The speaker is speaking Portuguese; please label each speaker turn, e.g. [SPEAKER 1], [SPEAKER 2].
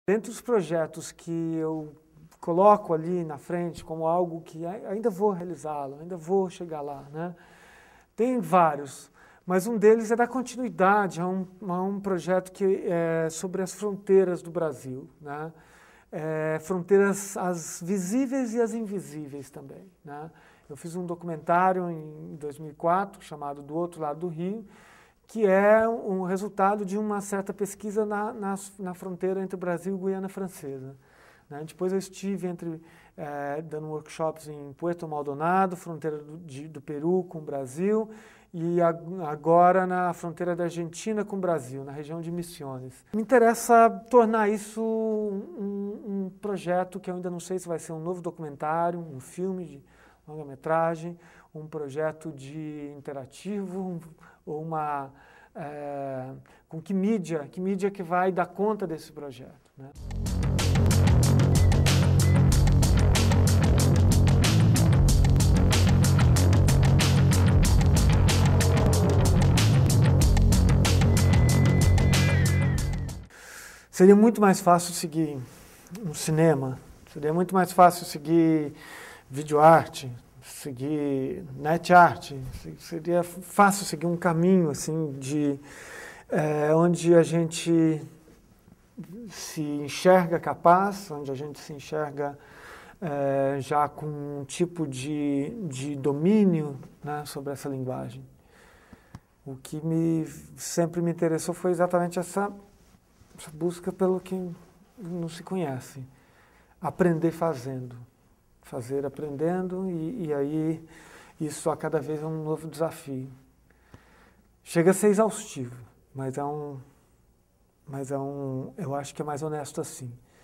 [SPEAKER 1] Dentre os projetos que eu coloco ali na frente como algo que ainda vou realizá-lo, ainda vou chegar lá, né? Tem vários, mas um deles é dar continuidade a um projeto que é sobre as fronteiras do Brasil, né? Fronteiras as visíveis e as invisíveis também, né? Eu fiz um documentário em 2004 chamado Do Outro Lado do Rio, que é um resultado de uma certa pesquisa na fronteira entre o Brasil e Guiana Francesa, né? Depois eu estive dando workshops em Puerto Maldonado, fronteira do Peru com o Brasil, e agora na fronteira da Argentina com o Brasil, na região de Misiones. Me interessa tornar isso um projeto que eu ainda não sei se vai ser um novo documentário, um filme de longa-metragem, um projeto de interativo, ou com que mídia que vai dar conta desse projeto, né? Seria muito mais fácil seguir um cinema, seria muito mais fácil seguir videoarte, seguir net art, seria fácil seguir um caminho assim onde a gente se enxerga capaz, onde a gente se enxerga já com um tipo de domínio, né, sobre essa linguagem. O que sempre me interessou foi exatamente essa busca pelo que não se conhece. Aprender fazendo. Fazer aprendendo e aí isso a cada vez é um novo desafio. Chega a ser exaustivo, mas eu acho que é mais honesto assim.